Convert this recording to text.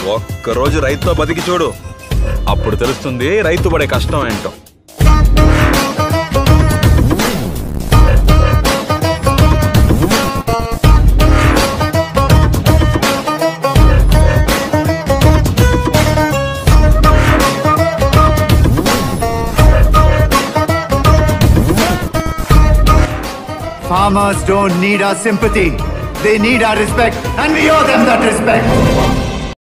ఒక్కరోజు రైతుతో బతికి చూడు, అప్పుడు తెలుస్తుంది రైతు పడే కష్టం ఏంటో. Farmers don't need our sympathy. They need our respect, and we owe them that respect.